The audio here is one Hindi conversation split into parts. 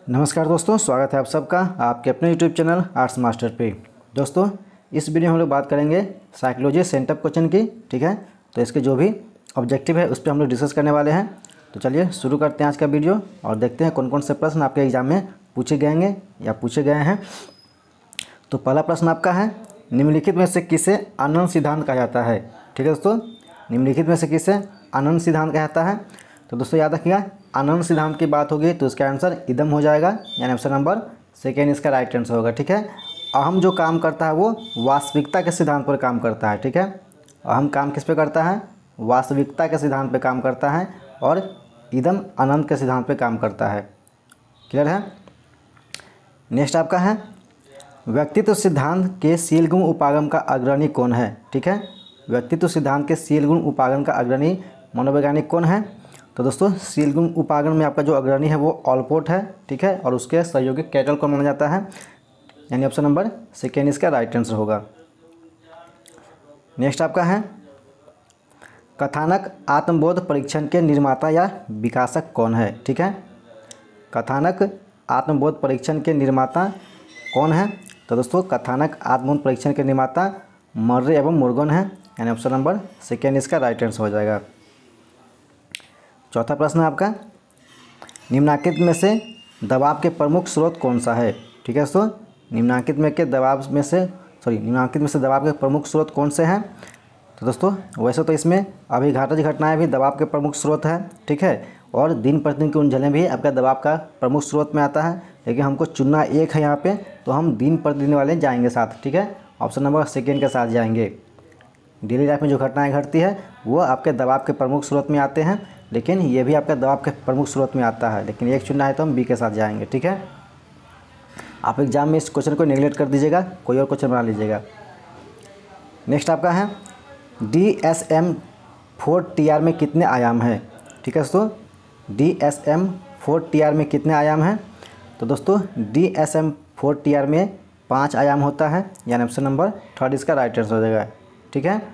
नमस्कार दोस्तों, स्वागत है आप सबका आपके अपने यूट्यूब चैनल आर्ट्स मास्टर पे। दोस्तों, इस वीडियो में हम लोग बात करेंगे साइकोलॉजी सेंटअप क्वेश्चन की। ठीक है, तो इसके जो भी ऑब्जेक्टिव है उस पर हम लोग डिस्कस करने वाले हैं। तो चलिए शुरू करते हैं आज का वीडियो और देखते हैं कौन कौन से प्रश्न आपके एग्जाम में पूछे गए या पूछे गए हैं। तो पहला प्रश्न आपका है, निम्नलिखित में से किसे आनंद सिद्धांत कहा जाता है। ठीक है दोस्तों, निम्नलिखित में से किसे आनंद सिद्धांत कहा जाता है। तो दोस्तों याद रखिएगा, आनंद सिद्धांत की बात होगी तो इसका आंसर इदम हो जाएगा, यानी ऑप्शन नंबर सेकेंड इसका राइट आंसर होगा। ठीक है, अहम जो काम करता है वो वास्तविकता के सिद्धांत पर काम करता है। ठीक है, अहम काम किस पे करता है, वास्तविकता के सिद्धांत पे काम करता है, और इदम अनंत के सिद्धांत पे काम करता है। क्लियर है। नेक्स्ट आपका है, व्यक्तित्व सिद्धांत के शील गुण उपागम का अग्रणी कौन है। ठीक है, व्यक्तित्व सिद्धांत के शील गुण उपागम का अग्रणी मनोवैज्ञानिक कौन है। तो दोस्तों, शील गुण उपागम में आपका जो अग्रणी है वो ऑलपोर्ट है। ठीक है, और उसके सहयोगी कैटल को माना जाता है, यानी ऑप्शन नंबर सेकेंड इसका राइट आंसर होगा। नेक्स्ट आपका है, कथानक आत्मबोध परीक्षण के निर्माता या विकासक कौन है। ठीक है, कथानक आत्मबोध परीक्षण के निर्माता कौन है। तो दोस्तों, कथानक आत्मबोध परीक्षण के निर्माता मर्रे एवं मुर्गन है, यानी ऑप्शन नंबर सेकेंड इसका राइट आंसर हो जाएगा। चौथा प्रश्न है आपका, निम्नांकित में से दबाव के प्रमुख स्रोत कौन सा है। ठीक है दोस्तों, निम्नांकित में से दबाव के प्रमुख स्रोत कौन से हैं। तो दोस्तों वैसे तो इसमें अभिघातज घटनाएं भी दबाव के प्रमुख स्रोत हैं। ठीक है, और दिन प्रतिदिन की उलझनें भी आपका दबाव का प्रमुख स्रोत में आता है, लेकिन हमको चुनना एक है यहाँ पे, तो हम दिन प्रतिदिन वाले जाएंगे साथ। ठीक है, ऑप्शन नंबर सेकेंड के साथ जाएंगे। डेली लाइफ में जो घटनाएं घटती है वो आपके दबाव के प्रमुख स्रोत में आते हैं, लेकिन ये भी आपका दबाव के प्रमुख स्रोत में आता है, लेकिन एक चुनना है तो हम बी के साथ जाएंगे। ठीक है, आप एग्जाम में इस क्वेश्चन को नेगलेक्ट कर दीजिएगा, कोई और क्वेश्चन बना लीजिएगा। नेक्स्ट आपका है, DSM-4TR में कितने आयाम हैं। ठीक है दोस्तों, DSM-4TR में कितने आयाम हैं। तो दोस्तों DSM-4TR में 5 आयाम होता है, यानी ऑप्शन नंबर थर्ड इसका राइट आंसर हो जाएगा। ठीक है,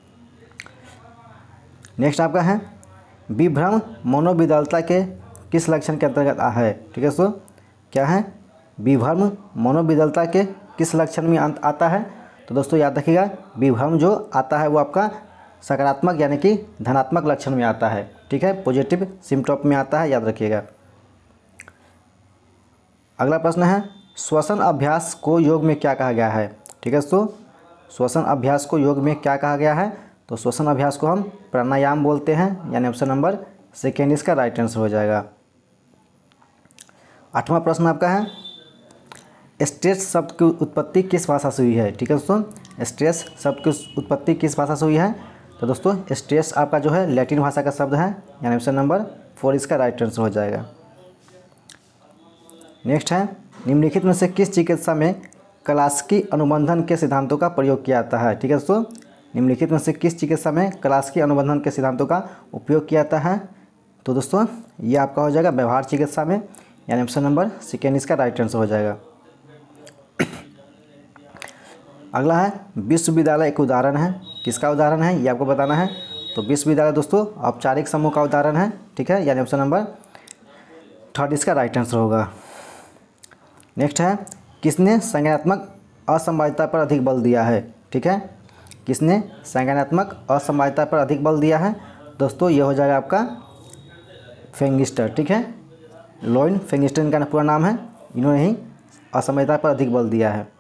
नेक्स्ट आपका है, विभ्रम मनोविदलता के किस लक्षण के अंतर्गत है। ठीक है दोस्तों, क्या है, विभ्रम मनोविदलता के किस लक्षण में आता है। तो दोस्तों याद रखिएगा, विभ्रम जो आता है वो आपका सकारात्मक यानी कि धनात्मक लक्षण में आता है। ठीक है, पॉजिटिव सिम्टम में आता है, याद रखिएगा। अगला प्रश्न है, श्वसन अभ्यास को योग में क्या कहा गया है। ठीक है दोस्तों, श्वसन अभ्यास को योग में क्या कहा गया है। तो श्वसन अभ्यास को हम प्राणायाम बोलते हैं, यानी ऑप्शन नंबर सेकेंड इसका राइट आंसर हो जाएगा। 8वां प्रश्न आपका है, स्ट्रेस शब्द की उत्पत्ति किस भाषा से हुई है। ठीक है दोस्तों, स्ट्रेस शब्द की उत्पत्ति किस भाषा से हुई है। तो दोस्तों स्ट्रेस आपका जो है लैटिन भाषा का शब्द है, यानी ऑप्शन नंबर 4 इसका राइट आंसर हो जाएगा। नेक्स्ट है, निम्नलिखित में से किस चिकित्सा में क्लासिकी अनुबंधन के सिद्धांतों का प्रयोग किया जाता है। ठीक है दोस्तों, निम्नलिखित में से किस चिकित्सा में क्लासिकी अनुबंधन के सिद्धांतों का उपयोग किया जाता है। तो दोस्तों ये आपका हो जाएगा व्यवहार चिकित्सा में, यानी ऑप्शन नंबर सेकेंड इसका राइट आंसर हो जाएगा। अगला है, विश्वविद्यालय एक उदाहरण है, किसका उदाहरण है ये आपको बताना है। तो विश्वविद्यालय दोस्तों औपचारिक समूह का उदाहरण है। ठीक है, यानी ऑप्शन नंबर थर्ड इसका राइट आंसर होगा। नेक्स्ट है, किसने संज्ञानात्मक असंभाव्यता पर अधिक बल दिया है। ठीक है, किसने संज्ञानात्मक असंभाव्यता पर अधिक बल दिया है। दोस्तों ये हो जाएगा आपका फेंगिस्टर। ठीक है, लोइन फेंगिस्टर इनका पूरा नाम है, इन्होंने ही असंभाव्यता पर अधिक बल दिया है।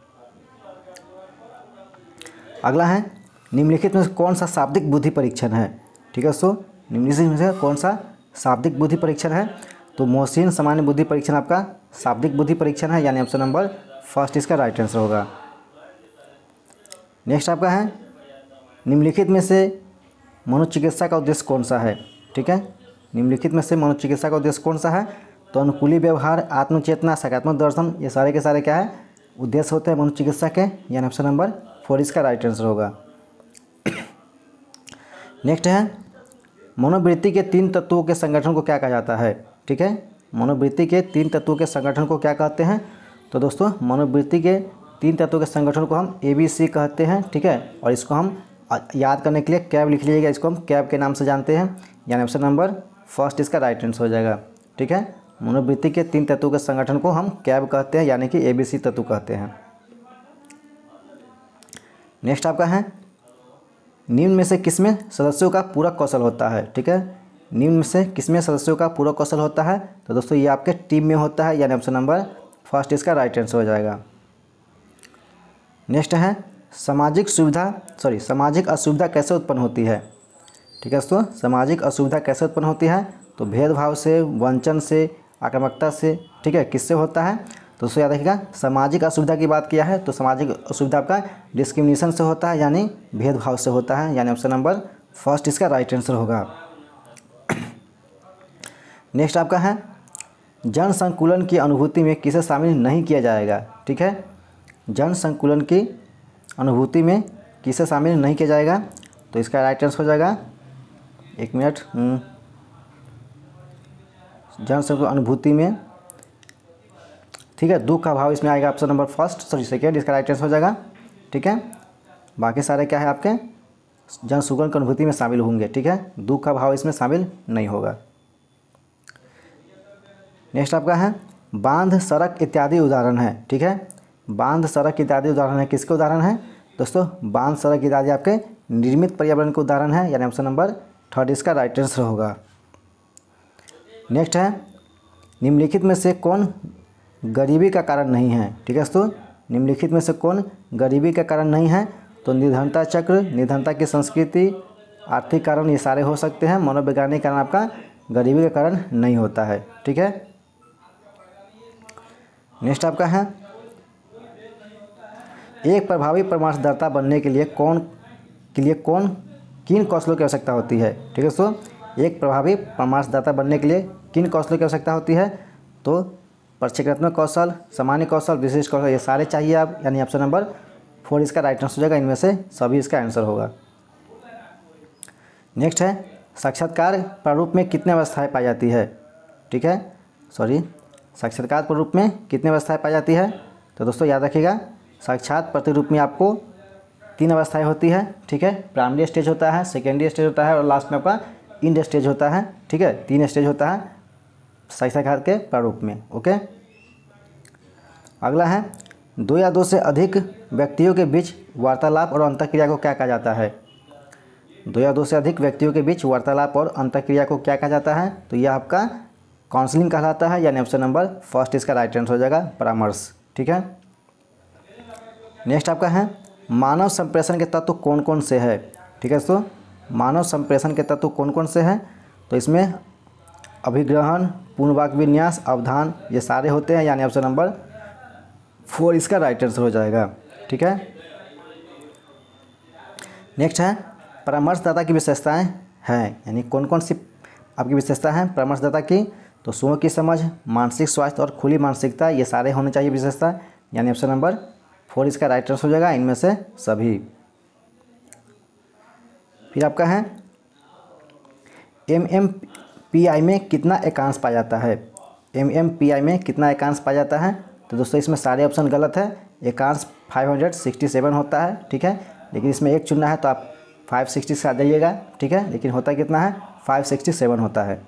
अगला है, निम्नलिखित में से कौन सा शाब्दिक बुद्धि परीक्षण है। ठीक है दोस्तों, निम्नलिखित में से कौन सा शाब्दिक बुद्धि परीक्षण है। तो मोहसिन सामान्य बुद्धि परीक्षण आपका शाब्दिक बुद्धि परीक्षण है, यानी ऑप्शन नंबर फर्स्ट इसका राइट आंसर होगा। नेक्स्ट आपका है, निम्नलिखित में से मनोचिकित्सा का उद्देश्य कौन सा है। ठीक है, निम्नलिखित में से मनोचिकित्सा का उद्देश्य कौन सा है। तो अनुकूली व्यवहार, आत्मचेतना, सकारात्मक दर्शन, ये सारे के सारे क्या है उद्देश्य होते हैं मनोचिकित्सा के, यानी ऑप्शन नंबर 4 इसका राइट आंसर होगा। नेक्स्ट है, मनोवृत्ति के 3 तत्वों के संगठन को क्या कहा जाता है। ठीक है, मनोवृत्ति के 3 तत्वों के संगठन को क्या कहते हैं। तो दोस्तों मनोवृत्ति के 3 तत्वों के संगठन को हम ABC कहते हैं। ठीक है, और इसको हम याद करने के लिए कैब लिख लीजिएगा, इसको हम कैब के नाम से जानते हैं, यानी ऑप्शन नंबर फर्स्ट इसका राइट आंसर हो जाएगा। ठीक है, मनोवृत्ति के 3 तत्वों के संगठन को हम कैब कहते हैं, यानी कि ABC तत्व कहते हैं। नेक्स्ट आपका है निम्न में से किसमें सदस्यों का पूरक कौशल होता है। ठीक है, निम्न में से किसमें सदस्यों का पूरक कौशल होता है, तो दोस्तों ये आपके टीम में होता है, यानी ऑप्शन नंबर फर्स्ट इसका राइट आंसर हो जाएगा। नेक्स्ट है सामाजिक असुविधा कैसे उत्पन्न होती है। ठीक है दोस्तों, सामाजिक असुविधा कैसे उत्पन्न होती है, तो भेदभाव से, वंचन से, आक्रामकता से। ठीक है, किससे होता है, तो दोस्तों याद रखिएगा सामाजिक असुविधा की बात किया है तो सामाजिक असुविधा आपका डिस्क्रिमिनेशन से होता है, यानी भेदभाव से होता है, यानी ऑप्शन नंबर फर्स्ट इसका राइट आंसर होगा। नेक्स्ट आपका है जन संकुलन की अनुभूति में किसे शामिल नहीं किया जाएगा। ठीक है, जन संकुलन की अनुभूति में किसे शामिल नहीं किया जाएगा, तो इसका राइट आंसर हो जाएगा, एक मिनट, जन संकुलन अनुभूति में, ठीक है, दुख का भाव इसमें आएगा ऑप्शन नंबर सेकेंड इसका राइट आंसर हो जाएगा। ठीक है, बाकी सारे क्या है आपके जन संकुलन की अनुभूति में शामिल होंगे। ठीक है, दुख का भाव इसमें शामिल नहीं होगा। नेक्स्ट आपका है बांध, सड़क इत्यादि उदाहरण है। ठीक है, बांध, सड़क इत्यादि उदाहरण है, किसके उदाहरण है दोस्तों, बांध, सड़क इत्यादि आपके निर्मित पर्यावरण के उदाहरण है, यानी ऑप्शन नंबर थर्ड इसका राइट आंसर होगा। नेक्स्ट है निम्नलिखित में से कौन गरीबी का कारण नहीं है। ठीक है दोस्तों, निम्नलिखित में से कौन गरीबी का कारण नहीं है, तो निर्धनता चक्र, निर्धनता की संस्कृति, आर्थिक कारण, ये सारे हो सकते हैं। मनोवैज्ञानिक कारण आपका गरीबी का कारण नहीं होता है। ठीक है, नेक्स्ट आपका है एक प्रभावी परामर्शदाता बनने के लिए किन कौशलों की आवश्यकता होती है। ठीक है दोस्तों, एक प्रभावी परामर्शदाता बनने के लिए किन कौशलों की आवश्यकता होती है, तो प्रशिक्षणात्मक कौशल, सामान्य कौशल, विशिष्ट कौशल, ये सारे चाहिए आप, यानी ऑप्शन नंबर 4 इसका राइट आंसर हो जाएगा। इनमें से सभी इसका आंसर होगा। नेक्स्ट है साक्षात्कार प्रारूप में कितने अवस्थाएं पाई जाती है। ठीक है, साक्षात्कार प्रारूप में कितने अवस्थाएं पाई जाती है, तो दोस्तों याद रखिएगा साक्षात प्रतिरूप में आपको 3 अवस्थाएं होती है। ठीक है, प्राइमरी स्टेज होता है, सेकेंडरी स्टेज होता है और लास्ट में आपका इंड स्टेज होता है। ठीक है, 3 स्टेज होता है साक्षात्कार के प्रारूप में। ओके, अगला है 2 या 2 से अधिक व्यक्तियों के बीच वार्तालाप और अंतःक्रिया को क्या कहा जाता है। 2 या 2 से अधिक व्यक्तियों के बीच वार्तालाप और अंतःक्रिया को क्या कहा जाता है, तो यह आपका काउंसलिंग कहलाता है, यानी ऑप्शन नंबर फर्स्ट इसका राइट आंसर हो जाएगा, परामर्श। ठीक है, नेक्स्ट आपका है मानव संप्रेषण के तत्व कौन कौन से है। ठीक है दोस्तों, मानव संप्रेषण के तत्व कौन कौन से हैं, तो इसमें अभिग्रहण, पूर्ण वाक्य विन्यास, अवधान, ये सारे होते हैं, यानी ऑप्शन नंबर 4 इसका राइट आंसर हो जाएगा। ठीक है, नेक्स्ट है परामर्शदाता की विशेषताएं हैं, यानी कौन कौन सी आपकी विशेषता हैं परामर्शदाता की, तो स्वयं की समझ, मानसिक स्वास्थ्य और खुली मानसिकता, ये सारे होने चाहिए विशेषता, यानी ऑप्शन नंबर 4 इसका राइट आंसर हो जाएगा, इनमें से सभी। फिर आपका है MMPI में कितना एकांश पाया जाता है। MMPI में कितना एकांश पाया जाता है, तो दोस्तों इसमें सारे ऑप्शन गलत है। एकांश 567 होता है। ठीक है, लेकिन इसमें एक चुनना है तो आप 560 से आ जाइएगा। ठीक है, लेकिन होता कितना है, 567 होता है।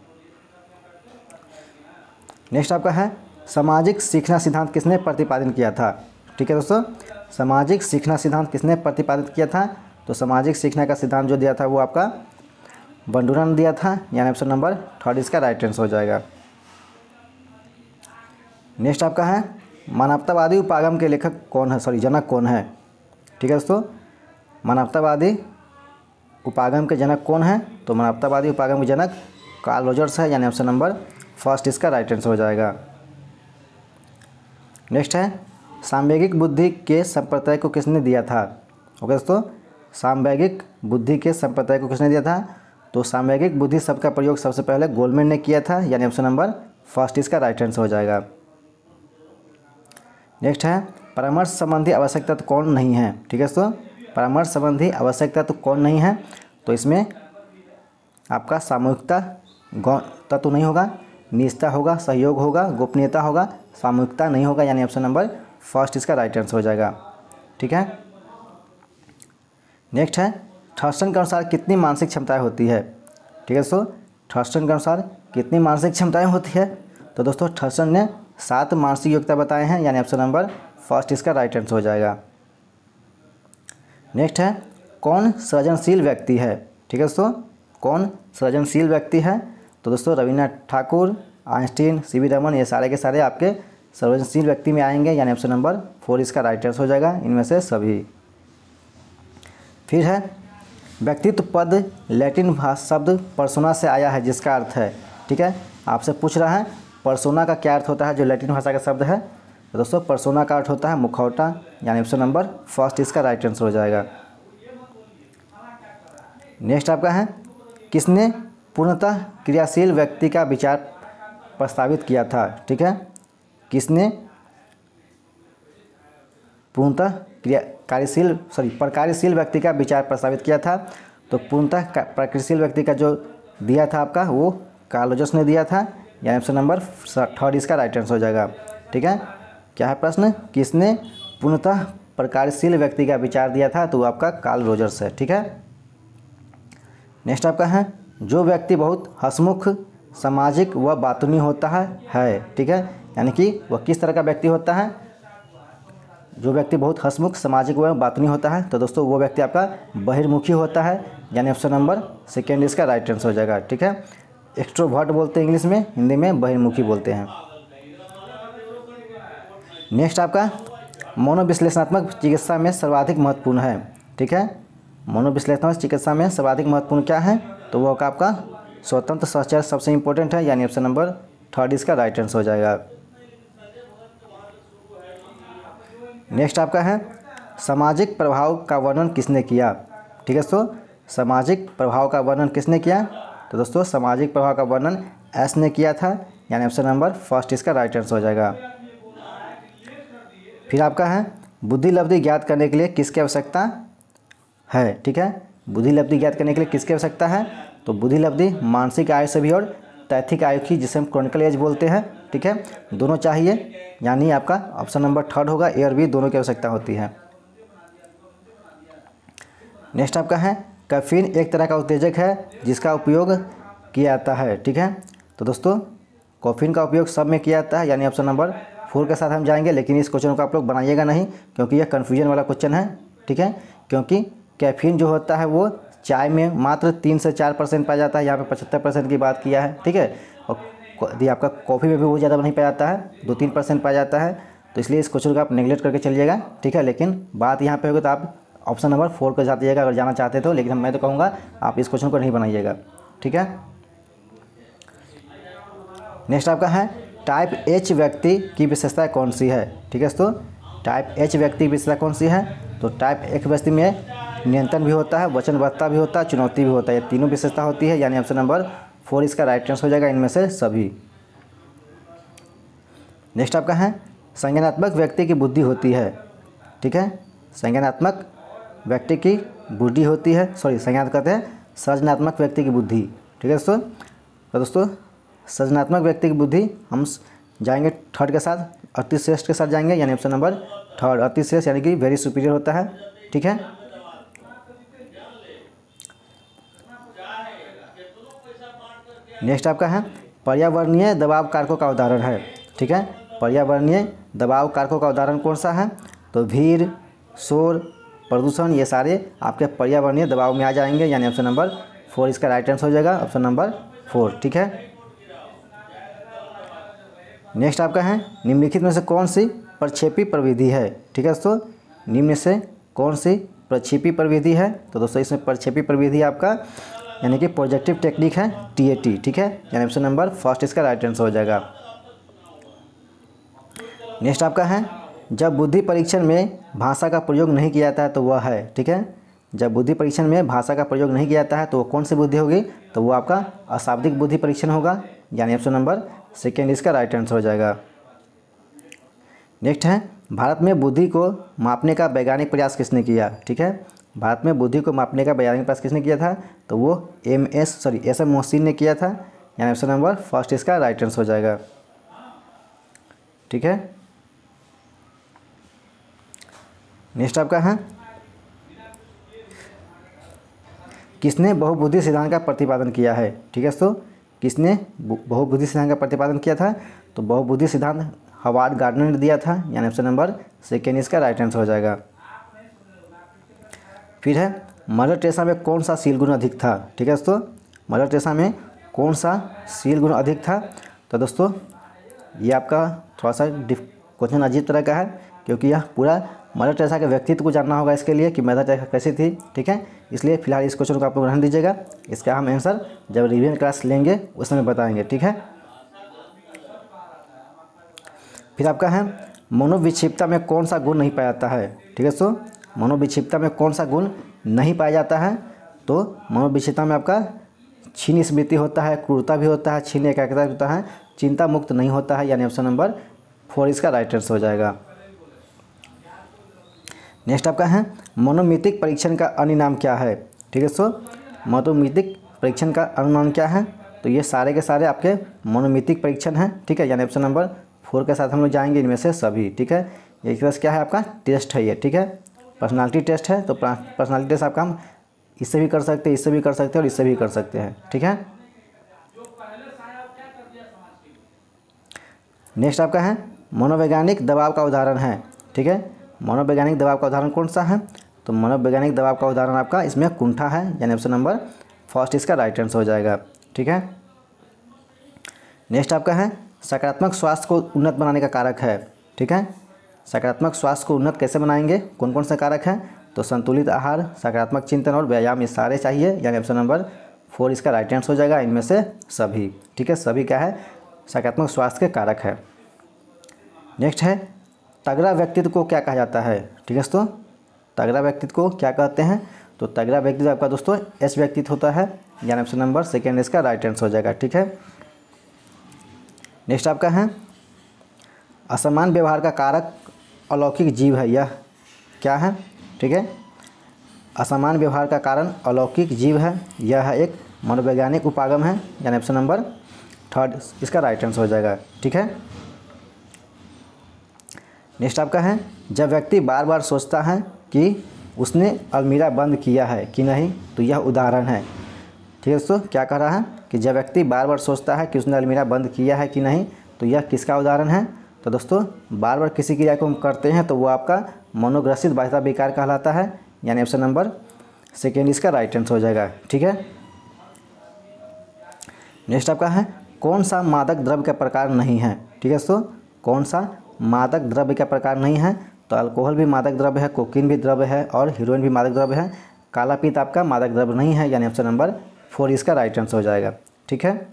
नेक्स्ट आपका है सामाजिक सीखना सिद्धांत किसने प्रतिपादन किया था। ठीक है दोस्तों, सामाजिक सीखना सिद्धांत किसने प्रतिपादित किया था, तो सामाजिक सीखने का सिद्धांत जो दिया था वो आपका बंडूरा ने दिया था, यानी ऑप्शन नंबर 3 इसका राइट आंसर हो जाएगा। नेक्स्ट आपका है मानवतावादी उपागम के लेखक कौन है, जनक कौन है। ठीक है दोस्तों, मानवतावादी उपागम के जनक कौन है, तो मानवतावादी उपागम के जनक कार्ल रोजर्स है, यानी ऑप्शन नंबर 1 इसका राइट आंसर हो जाएगा। नेक्स्ट है सामवेगिक बुद्धि के संप्रदाय को किसने दिया था। ओके दोस्तों, सामवेगिक बुद्धि के संप्रदाय को किसने दिया था, तो सामवेगिक बुद्धि शब्द का प्रयोग सबसे पहले गोलमैन ने किया था, यानी ऑप्शन नंबर 1 इसका राइट आंसर हो जाएगा। नेक्स्ट है परामर्श संबंधी आवश्यक तत्व कौन नहीं है। ठीक है दोस्तों, परामर्श संबंधी आवश्यक तत्व कौन नहीं है, तो इसमें आपका सामूहिकता तत्व नहीं होगा, निजता होगा, सहयोग होगा, गोपनीयता होगा, सामूहिकता नहीं होगा, यानी ऑप्शन नंबर 1 इसका राइट आंसर हो जाएगा। ठीक है, नेक्स्ट है थर्स्टन के अनुसार कितनी मानसिक क्षमताएं होती है। ठीक है दोस्तों, थर्स्टन के अनुसार कितनी मानसिक क्षमताएं होती है, तो दोस्तों थर्सन ने 7 मानसिक योग्यता बताए हैं, यानी ऑप्शन नंबर फर्स्ट इसका राइट आंसर हो जाएगा। नेक्स्ट है कौन सृजनशील व्यक्ति है। ठीक है दोस्तों, कौन सृजनशील व्यक्ति है। तो दोस्तों रविन्द्रनाथ ठाकुर, आइंस्टीन, सीवी रमन, ये सारे के सारे आपके सृजनशील व्यक्ति में आएंगे, यानी ऑप्शन नंबर 4 इसका राइट आंसर हो जाएगा इनमें से सभी। फिर है व्यक्तित्व पद लैटिन शब्द पर्सोना से आया है जिसका अर्थ है। ठीक है, आपसे पूछ रहा है पर्सोना का क्या अर्थ होता है, जो लैटिन भाषा का शब्द है। तो दोस्तों पर्सोना का अर्थ होता है मुखौटा, यानी ऑप्शन नंबर फर्स्ट इसका राइट आंसर हो जाएगा। नेक्स्ट आपका है किसने पूर्णतः क्रियाशील व्यक्ति का विचार प्रस्तावित किया था। ठीक है, किसने पूर्णतः प्रकार्यशील व्यक्ति का विचार प्रस्तावित किया था। तो पूर्णतः प्रकार्यशील व्यक्ति का जो दिया था आपका वो कार्ल रोजर्स ने दिया था, यानी ऑप्शन नंबर 3 इसका राइट आंसर हो जाएगा। ठीक है, क्या है प्रश्न, किसने पूर्णतः प्रकार्यशील व्यक्ति का विचार दिया था, तो वो आपका कार्ल रोजर्स है। ठीक है, नेक्स्ट आपका है जो व्यक्ति बहुत हंसमुख सामाजिक व बातूनी होता है। ठीक है, यानी कि वह किस तरह का व्यक्ति होता है, जो व्यक्ति बहुत हंसमुख सामाजिक व बातूनी होता है। तो दोस्तों वो व्यक्ति आपका बहिर्मुखी होता है, यानी ऑप्शन नंबर 2 इसका राइट आंसर हो जाएगा। ठीक है, एक्सट्रोवर्ट बोलते हैं इंग्लिश में, हिंदी में बहिर्मुखी बोलते हैं। नेक्स्ट आपका मनोविश्लेषणात्मक चिकित्सा में सर्वाधिक महत्वपूर्ण है। ठीक है, मनोविश्लेषणात्मक चिकित्सा में सर्वाधिक महत्वपूर्ण क्या है, तो वो आपका स्वतंत्र सहचर्य सबसे इंपॉर्टेंट है, यानी ऑप्शन नंबर 3 इसका राइट आंसर हो जाएगा। नेक्स्ट आपका है सामाजिक प्रभाव का वर्णन किसने किया। ठीक है दोस्तों, सामाजिक प्रभाव का वर्णन किसने किया, तो दोस्तों सामाजिक प्रभाव का वर्णन एस ने किया था, यानी ऑप्शन नंबर 1 इसका राइट आंसर हो जाएगा। फिर आपका है बुद्धि लब्धि ज्ञात करने के लिए किसकी आवश्यकता है। ठीक है, बुद्धि लब्धि ज्ञात करने के लिए किसकी आवश्यकता है, तो बुद्धि लब्धि मानसिक आयु से भी और तैथिक आयु की, जिसे हम क्रॉनिकल एज बोलते हैं। ठीक है, दोनों चाहिए, यानी आपका ऑप्शन नंबर 3 होगा, ए और बी दोनों की आवश्यकता होती है। नेक्स्ट आपका है कैफीन एक तरह का उत्तेजक है जिसका उपयोग किया जाता है। ठीक है, तो दोस्तों कैफीन का उपयोग सब में किया जाता है, यानी ऑप्शन नंबर 4 के साथ हम जाएंगे, लेकिन इस क्वेश्चन को आप लोग बनाइएगा नहीं, क्योंकि यह कन्फ्यूजन वाला क्वेश्चन है। ठीक है, क्योंकि कैफीन जो होता है वो चाय में मात्र 3 से 4% पाया जाता है, यहाँ पे 75% की बात किया है। ठीक है, और यदि आपका कॉफ़ी में भी बहुत ज़्यादा नहीं पाया जाता है, 2-3% पाया जाता है, तो इसलिए इस क्वेश्चन को आप नेगलेक्ट करके चलिएगा। ठीक है, लेकिन बात यहाँ पे होगी तो आप ऑप्शन नंबर 4 को जाइएगा अगर जाना चाहते तो, लेकिन मैं तो कहूँगा आप इस क्वेश्चन को नहीं बनाइएगा। ठीक है, नेक्स्ट आपका है टाइप एच व्यक्ति की विशेषता कौन सी है। ठीक है दोस्तों, टाइप एच व्यक्ति की विशेषता कौन सी है, तो टाइप एच व्यक्ति में नियंत्रण भी होता है, वचनबद्धता भी होता है, चुनौती भी होता है, ये तीनों विशेषता होती है, यानी ऑप्शन नंबर 4 इसका राइट आंसर हो जाएगा इनमें से सभी। नेक्स्ट आपका है संज्ञानात्मक व्यक्ति की बुद्धि होती है। ठीक है, संज्ञानात्मक व्यक्ति की बुद्धि होती है, संज्ञानात्मक कहते हैं सृजनात्मक व्यक्ति की बुद्धि। ठीक है दोस्तों, तो दोस्तों सृजनात्मक व्यक्ति की बुद्धि हम जाएंगे 3 के साथ, अति श्रेष्ठ के साथ जाएंगे, यानी ऑप्शन नंबर 3 अति श्रेष्ठ, यानी कि वेरी सुपीरियर होता है। ठीक है, नेक्स्ट आपका है पर्यावरणीय दबाव कारकों का उदाहरण है। ठीक है, पर्यावरणीय दबाव कारकों का उदाहरण कौन सा है, तो भीड़, शोर, प्रदूषण, ये सारे आपके पर्यावरणीय दबाव में आ जाएंगे, यानी ऑप्शन नंबर 4 इसका राइट आंसर हो जाएगा, ऑप्शन नंबर 4। ठीक है, नेक्स्ट आपका है निम्नलिखित में से कौन सी प्रक्षेपी प्रविधि है। ठीक है दोस्तों, निम्न से कौन सी प्रक्षेपी प्रविधि है, तो दोस्तों इसमें प्रक्षेपी प्रविधि आपका यानी कि प्रोजेक्टिव टेक्निक है, TAT। ठीक है, यानी ऑप्शन नंबर 1 इसका राइट आंसर हो जाएगा। नेक्स्ट आपका है जब बुद्धि परीक्षण में भाषा का प्रयोग नहीं किया जाता है तो वह है। ठीक है, जब बुद्धि परीक्षण में भाषा का प्रयोग नहीं किया जाता है तो वो कौन सी बुद्धि होगी, तो वो आपका अशाब्दिक बुद्धि परीक्षण होगा, यानी ऑप्शन नंबर 2 इसका राइट आंसर हो जाएगा। नेक्स्ट है भारत में बुद्धि को मापने का वैज्ञानिक प्रयास किसने किया। ठीक है, भारत में बुद्धि को मापने का वैज्ञानिक प्रयास किसने किया था, तो वो SM मोहसिन ने किया था, यानी ऑप्शन नंबर 1 इसका राइट आंसर हो जाएगा। ठीक है, नेक्स्ट आपका है किसने बहुबुद्धि सिद्धांत का प्रतिपादन किया है। ठीक है दोस्तों, किसने बहुबुद्धि सिद्धांत का प्रतिपादन किया था? तो बहुबुद्धि सिद्धांत हॉवर्ड गार्डनर ने दिया था, यानी ऑप्शन नंबर सेकेंड इसका राइट आंसर हो जाएगा। फिर है मदर टेरेसा में कौन सा शील गुण अधिक था? ठीक है दोस्तों, मदर टेरेसा में कौन सा शील गुण अधिक था? तो दोस्तों ये आपका थोड़ा सा क्वेश्चन अजीब तरह का है, क्योंकि यह पूरा मदर टेरेसा के व्यक्तित्व को जानना होगा इसके लिए कि मदर टेरेसा कैसी थी। ठीक है, इसलिए फिलहाल इस क्वेश्चन को आप लोग रहने दीजिएगा। इसका हम आंसर जब रिवीजन क्लास लेंगे उस समय बताएंगे। ठीक है, फिर आपका है मनोविक्षिप्तता में कौन सा गुण नहीं पाया जाता है? ठीक है दोस्तों, मनोविक्षिप्तता में कौन सा गुण नहीं पाया जाता है? तो मनोविक्षिप्तता में आपका क्षीण स्मृति होता है, क्रूरता भी होता है, क्षीण एकाग्रता होता है, चिंता मुक्त नहीं होता है, यानी ऑप्शन नंबर 4 इसका राइट आंसर हो जाएगा। नेक्स्ट आपका है मनोमितिक परीक्षण का अन्य नाम क्या है? ठीक है दोस्तों, मनोमितिक परीक्षण का अन्य नाम क्या है? तो ये सारे के सारे आपके मनोमितिक परीक्षण हैं। ठीक है, यानी ऑप्शन नंबर 4 के साथ हम लोग जाएंगे इनमें से सभी। ठीक है, एक तरह से क्या है आपका टेस्ट है ये। ठीक है, पर्सनालिटी टेस्ट है, तो पर्सनालिटी टेस्ट आपका हम इससे भी कर सकते हैं, इससे भी कर सकते हैं और इससे भी कर सकते हैं। ठीक है, नेक्स्ट आपका है मनोवैज्ञानिक दबाव का उदाहरण है। ठीक है, मनोवैज्ञानिक दबाव का उदाहरण कौन सा है? तो मनोवैज्ञानिक दबाव का उदाहरण आपका इसमें कुंठा है, यानी ऑप्शन नंबर फर्स्ट इसका राइट आंसर हो जाएगा। ठीक है, नेक्स्ट आपका है सकारात्मक स्वास्थ्य को उन्नत बनाने का कारक है। ठीक है, सकारात्मक स्वास्थ्य को उन्नत कैसे बनाएंगे, कौन कौन से कारक हैं? तो संतुलित आहार, सकारात्मक चिंतन और व्यायाम, ये सारे चाहिए, यानी ऑप्शन नंबर 4 इसका राइट आंसर हो जाएगा इनमें से सभी। ठीक है, सभी क्या है सकारात्मक स्वास्थ्य के कारक है। नेक्स्ट है तगड़ा व्यक्तित्व को क्या कहा जाता है? ठीक है दोस्तों, तगड़ा व्यक्तित्व को क्या कहते हैं? तो तगड़ा व्यक्तित्व आपका दोस्तों एस व्यक्तित्व होता है, यानी ऑप्शन नंबर सेकेंड इसका राइट आंसर हो जाएगा। ठीक है, नेक्स्ट आपका है असमान व्यवहार का कारक अलौकिक जीव है, यह क्या है? ठीक है, असमान व्यवहार का कारण अलौकिक जीव है, यह एक मनोवैज्ञानिक उपागम है, यानी ऑप्शन नंबर 3 इसका राइट आंसर हो जाएगा। ठीक है, नेक्स्ट आपका है जब व्यक्ति बार बार सोचता है कि उसने अलमीरा बंद किया है कि नहीं, तो यह उदाहरण है। ठीक है दोस्तों, क्या कह रहा है कि जब व्यक्ति बार बार सोचता है कि उसने अलमीरा बंद किया है कि नहीं, तो यह किसका उदाहरण है? तो दोस्तों बार बार किसी क्रिया को हम करते हैं तो वो आपका मनोग्रसित बाध्यता विकार कहलाता है, यानी ऑप्शन नंबर सेकेंड इसका राइट आंसर हो जाएगा। ठीक है, नेक्स्ट आपका है कौन सा मादक द्रव्य का प्रकार नहीं है? ठीक है दोस्तों, कौन सा मादक द्रव्य का प्रकार नहीं है? तो अल्कोहल भी मादक द्रव्य है, कोकीन भी द्रव्य है और हीरोइन भी मादक द्रव्य है। काला पीत आपका मादक द्रव्य नहीं है, यानी ऑप्शन नंबर 4 इसका राइट आंसर हो जाएगा। ठीक है,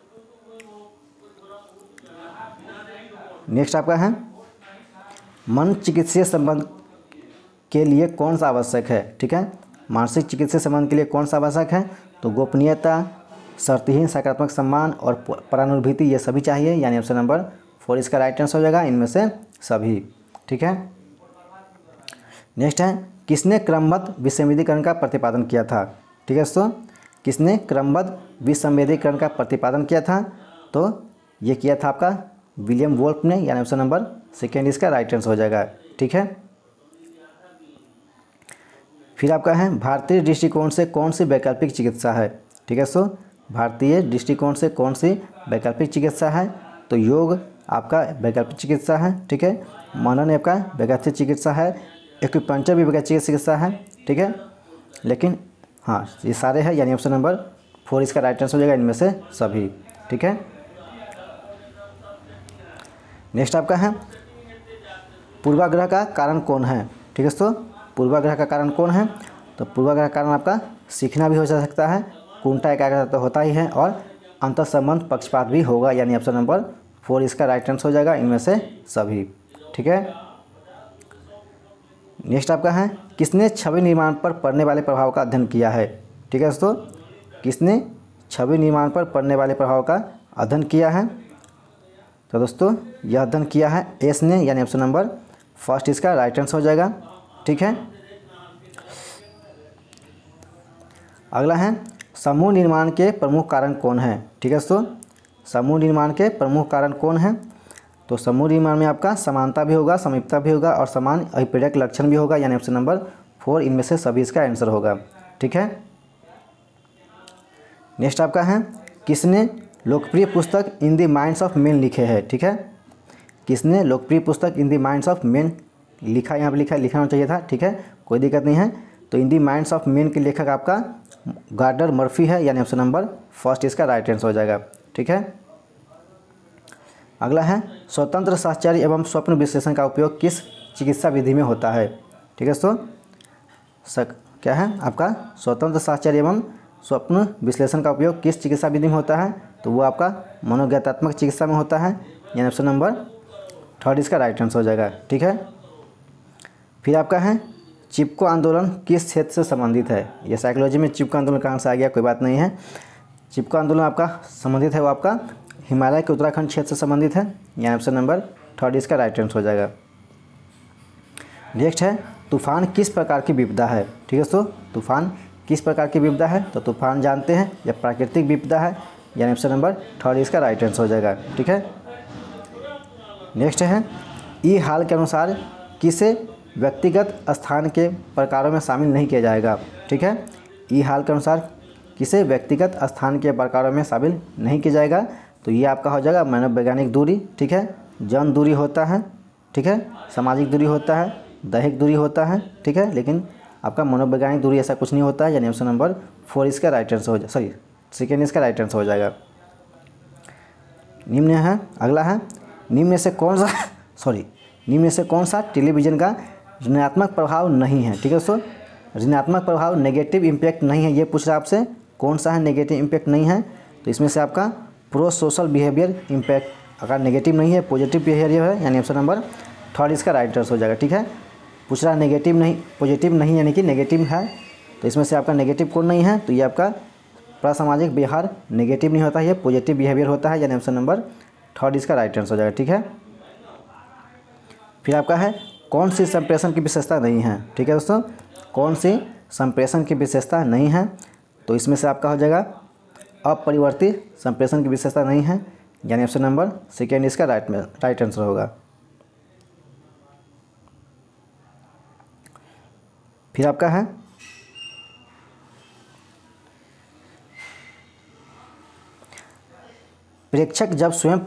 नेक्स्ट आपका है मन चिकित्सीय संबंध के लिए कौन सा आवश्यक है? ठीक है, मानसिक चिकित्सीय संबंध के लिए कौन सा आवश्यक है? तो गोपनीयता, शर्तहीन सकारात्मक सम्मान और परानुभूति, ये सभी चाहिए, यानी ऑप्शन नंबर 4 इसका राइट आंसर हो जाएगा इनमें से सभी। ठीक है, नेक्स्ट है किसने क्रमबद्ध विसंवेदीकरण का प्रतिपादन किया था? ठीक है दोस्तों, किसने क्रमबद्ध विसंवेदीकरण का प्रतिपादन किया था? तो ये किया था आपका विलियम वोल्फ ने, यानी ऑप्शन नंबर सेकेंड इसका राइट आंसर हो जाएगा। ठीक है, फिर आपका है भारतीय दृष्टिकोण से कौन सी वैकल्पिक चिकित्सा है? ठीक है दोस्तों, भारतीय दृष्टिकोण से कौन सी वैकल्पिक चिकित्सा है? तो योग आपका वैकल्पिक चिकित्सा है। ठीक है, मनन आपका वैकल्पिक चिकित्सा है, एक्यूपंक्चर भी वैकल्पिक चिकित्सा है। ठीक है, लेकिन हाँ ये सारे हैं, यानी ऑप्शन नंबर 4 इसका राइट आंसर हो जाएगा इनमें से सभी। ठीक है, नेक्स्ट आपका है पूर्वाग्रह का कारण कौन है? ठीक है दोस्तों, पूर्वाग्रह का कारण कौन है? तो पूर्वाग्रह का कारण आपका सीखना भी हो जा सकता है, कुंठा एकाग्रता तो होता ही है और अंतर्संबंध पक्षपात भी होगा, यानी ऑप्शन नंबर 4 इसका राइट आंसर हो जाएगा इनमें से सभी। ठीक है, नेक्स्ट आपका है किसने छवि निर्माण पर पड़ने वाले प्रभाव का अध्ययन किया है? ठीक है दोस्तों, किसने छवि निर्माण पर पड़ने वाले प्रभाव का अध्ययन किया है? तो दोस्तों यह अध्ययन किया है एस ने, यानी ऑप्शन नंबर फर्स्ट इसका राइट आंसर हो जाएगा। ठीक है, अगला है समूह निर्माण के प्रमुख कारण कौन है? ठीक है दोस्तों, समूह निर्माण के प्रमुख कारण कौन है? तो समूह निर्माण में आपका समानता भी होगा, समीपता भी होगा और समान अभिप्रेरक लक्षण भी होगा, यानी ऑप्शन नंबर 4 इनमें से सभी इसका आंसर होगा। ठीक है, नेक्स्ट आपका है किसने लोकप्रिय पुस्तक in the minds of men लिखे हैं, ठीक है। किसने लोकप्रिय पुस्तक in the minds of men लिखा, यहाँ पर लिखा होना चाहिए था, ठीक है, कोई दिक्कत नहीं है। तो in the minds of men के लेखक आपका गार्डनर मर्फी है, यानी ऑप्शन नंबर फर्स्ट इसका राइट आंसर हो जाएगा, ठीक है। अगला है स्वतंत्र साहचर्य एवं स्वप्न विश्लेषण का उपयोग किस चिकित्सा विधि में होता है, ठीक है। तो क्या है आपका स्वतंत्र साहचर्य एवं स्वप्न विश्लेषण का उपयोग किस चिकित्सा विधि में होता है, तो वो आपका मनोज्ञातात्मक चिकित्सा में होता है, यानी ऑप्शन नंबर थर्ड इसका राइट आंसर हो जाएगा, ठीक है। फिर आपका है चिपको आंदोलन किस क्षेत्र से संबंधित है। ये साइकोलॉजी में चिपको आंदोलन कहाँ से आ गया, कोई बात नहीं है। चिपको आंदोलन आपका संबंधित है वो आपका हिमालय के उत्तराखंड क्षेत्र से संबंधित है, यानी ऑप्शन नंबर थर्ड इसका राइट आंसर हो जाएगा। नेक्स्ट है तूफान किस प्रकार की विपदा है, ठीक है। तो तूफान किस प्रकार की विपदा है, तो तूफान जानते हैं यह प्राकृतिक विपदा है, यानी ऑप्शन नंबर थर्ड इसका राइट आंसर हो जाएगा, ठीक है। नेक्स्ट है ई हाल के अनुसार किसे व्यक्तिगत स्थान के प्रकारों में शामिल नहीं किया जाएगा, ठीक है। ई हाल के अनुसार किसे व्यक्तिगत स्थान के प्रकारों में शामिल नहीं किया जाएगा, तो ये आपका हो जाएगा मनोवैज्ञानिक दूरी, ठीक है, जन दूरी होता है, ठीक है, सामाजिक दूरी होता है, दैहिक दूरी होता है, ठीक है, लेकिन आपका मनोवैज्ञानिक दूरी ऐसा कुछ नहीं होता है, यानी ऑप्शन नंबर फोर इसका राइट आंसर हो जाएगा, सेकेंड इसका राइट आंसर हो जाएगा। निम्न है अगला है निम्न से कौन सा टेलीविज़न का ऋणात्मक प्रभाव नहीं है, ठीक है। सो ऋणात्मक प्रभाव नेगेटिव इम्पैक्ट नहीं है, ये पूछ रहा है आपसे कौन सा है नेगेटिव इम्पैक्ट नहीं है, तो इसमें से आपका प्रो सोशल बिहेवियर इम्पैक्ट अगर नेगेटिव नहीं है पॉजिटिव बिहेवियर है, यानी ऑप्शन नंबर थर्ड इसका राइट आंसर हो जाएगा, ठीक है। पूछ रहा नेगेटिव नहीं पॉजिटिव नहीं यानी कि नेगेटिव है, तो इसमें से आपका नेगेटिव कौन नहीं है, तो ये आपका प्रसामाजिक व्यवहार नेगेटिव नहीं होता है, ये पॉजिटिव बिहेवियर होता है, यानी ऑप्शन नंबर थर्ड इसका राइट आंसर हो जाएगा, ठीक है। फिर आपका है कौन सी संप्रेषण की विशेषता नहीं है, ठीक है दोस्तों, कौन सी संप्रेषण की विशेषता नहीं है, तो इसमें से आपका हो जाएगा अपरिवर्ती संप्रेषण की विशेषता नहीं है, यानी ऑप्शन नंबर सेकेंड इसका राइट आंसर होगा। फिर आपका है प्रेक्षक जब स्वयं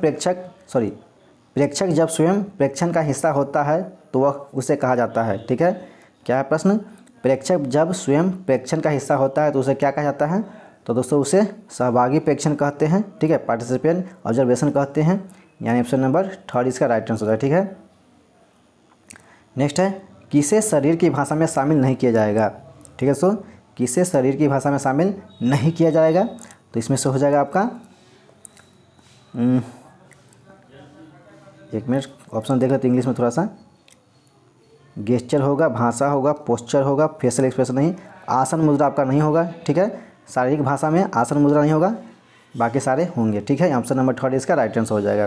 प्रेक्षण का हिस्सा होता है तो वह उसे कहा जाता है, ठीक है। क्या है प्रश्न, प्रेक्षक जब स्वयं प्रेक्षण का हिस्सा होता है तो उसे क्या कहा जाता है, तो दोस्तों उसे सहभागी प्रेक्षण कहते हैं, ठीक है, पार्टिसिपेंट ऑब्जर्वेशन कहते हैं, यानी ऑप्शन नंबर थर्ड इसका राइट आंसर है, ठीक है। नेक्स्ट है किसे शरीर की भाषा में शामिल नहीं किया जाएगा, ठीक है। सो किसे शरीर की भाषा में शामिल नहीं किया जाएगा, तो इसमें से हो जाएगा आपका एक मिनट ऑप्शन देख लेते इंग्लिश में थोड़ा सा, गेस्चर होगा, भाषा होगा, पोस्चर होगा, फेशियल एक्सप्रेशन नहीं, आसन मुद्रा आपका नहीं होगा, ठीक है, शारीरिक भाषा में आसन मुद्रा नहीं होगा, बाकी सारे होंगे, ठीक है, ऑप्शन नंबर थर्ड इसका राइट आंसर हो जाएगा।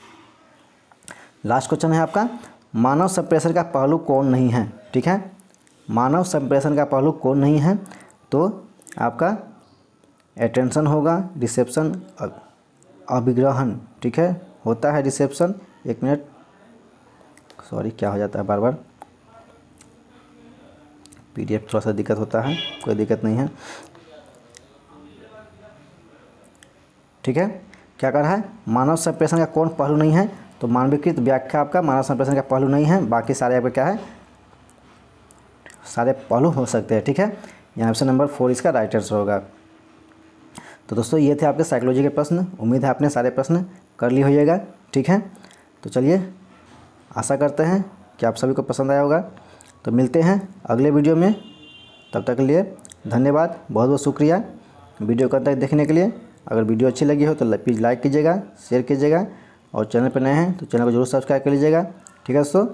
लास्ट क्वेश्चन है आपका मानव संप्रेषण का पहलू कौन नहीं है, ठीक है, मानव संप्रेषण का पहलू कौन नहीं है, तो आपका अटेंशन होगा, रिसेप्शन अभिग्रहण, ठीक है, होता है रिसेप्शन, एक मिनट सॉरी क्या हो जाता है बार बार PDF थोड़ा सा दिक्कत होता है, कोई दिक्कत नहीं है, ठीक है। क्या कर रहा है मानव संप्रेषण का कौन पहलू नहीं है, तो मानवीकृत व्याख्या आपका मानव संप्रेषण का पहलू नहीं है, बाकी सारे आपका क्या है सारे पहलू हो सकते हैं, ठीक है, यहाँ ऑप्शन नंबर फोर इसका राइट आंसर होगा। तो दोस्तों ये थे आपके साइकोलॉजी के प्रश्न, उम्मीद है आपने सारे प्रश्न कर लिए होइएगा, ठीक है। तो चलिए आशा करते हैं कि आप सभी को पसंद आया होगा, तो मिलते हैं अगले वीडियो में, तब तक के लिए धन्यवाद, बहुत बहुत शुक्रिया वीडियो को अंत तक देखने के लिए। अगर वीडियो अच्छी लगी हो तो प्लीज़ लाइक कीजिएगा, शेयर कीजिएगा, और चैनल पर नए हैं तो चैनल को जरूर सब्सक्राइब कर लीजिएगा, ठीक है दोस्तों।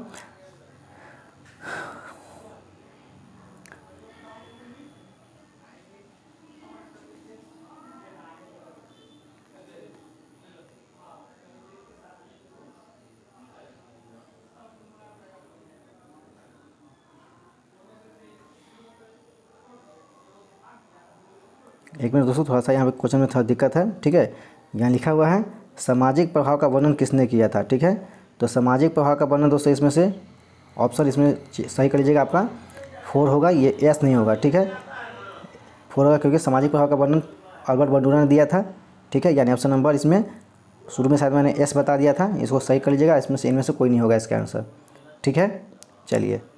एक मिनट दोस्तों थोड़ा सा यहाँ पे क्वेश्चन में थोड़ा दिक्कत है, ठीक है। यहाँ लिखा हुआ है सामाजिक प्रभाव का वर्णन किसने किया था, ठीक है। तो सामाजिक प्रभाव का वर्णन दोस्तों इसमें से ऑप्शन इसमें सही कर लीजिएगा, आपका 4 होगा, ये एस नहीं होगा, ठीक है, 4 होगा, क्योंकि सामाजिक प्रभाव का वर्णन अल्बर्ट बंडूरा ने दिया था, ठीक है। ठीक है, यानी ऑप्शन नंबर इसमें शुरू में शायद मैंने एस बता दिया था, इसको सही कर लीजिएगा, इसमें से इनमें से कोई नहीं होगा इसका आंसर। ठीक है, चलिए